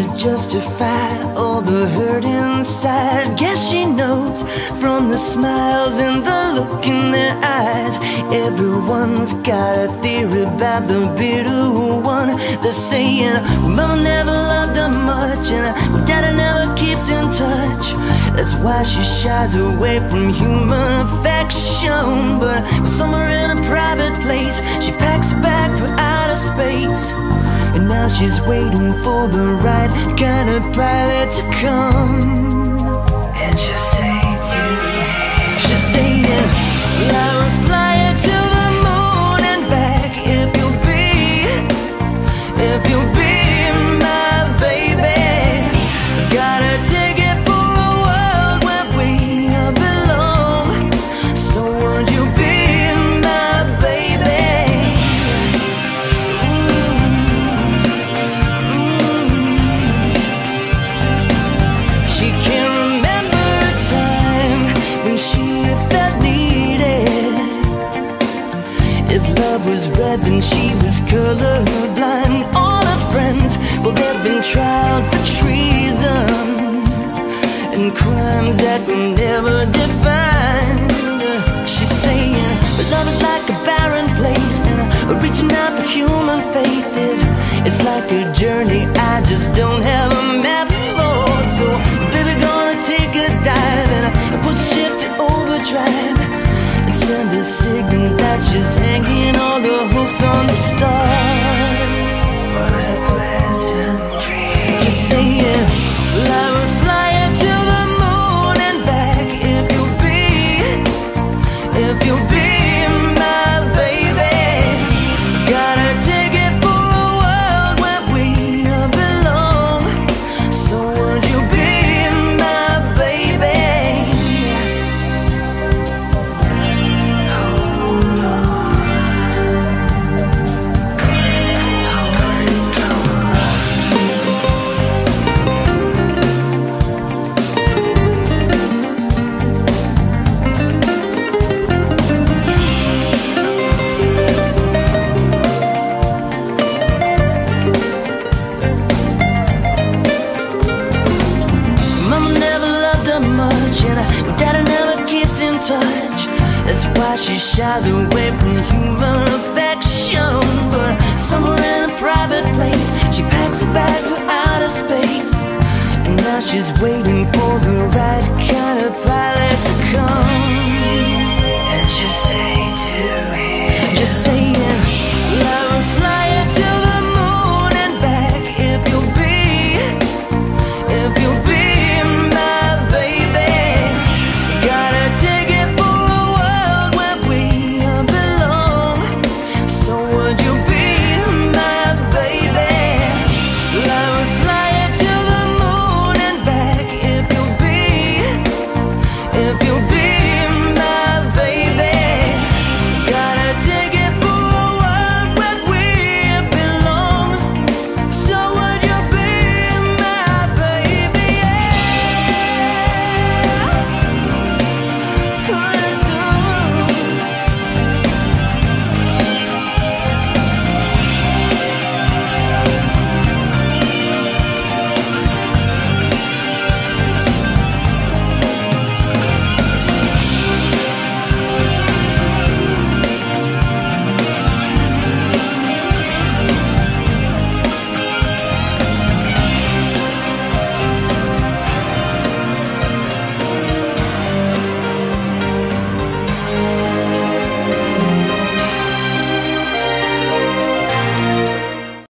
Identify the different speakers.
Speaker 1: to justify all the hurt inside. Guess she knows from the smiles and the look in their eyes. Everyone's got a theory about the bitter one. They're saying, well, mama never loved her much, and well, daddy never keeps in touch. That's why she shies away from human affection. But somewhere in a private place, she packs a bag for outer space. And now she's waiting for the right kind of pilot to come. And she'll say to me, she'll say, well, I'll fly her to the moon and back if you'll be my baby. I've got a ticket for a world where we belong. So won't you be my baby? She can't remember a time when she felt needed. If love was red, then she was colorblind. All her friends, well, they've been tried for treason and crimes that were never defined. She's saying, but love is like a barren place, and reaching out for human faith it's like a journey I just don't have a map for. So baby, gonna take a dive and put shift to overdrive and send a signal that she's hanging all the hopes on the stars. What a pleasant dream. Just saying, well, I will fly her to the moon and back if you'll be my baby. Got a ticket for a world where we belong. So would you be my baby? Mama never loved her much, and daddy never keeps in touch. That's why she shies away from human affection. But somewhere in a private place, she packs a bag for outer space. And now she's waiting for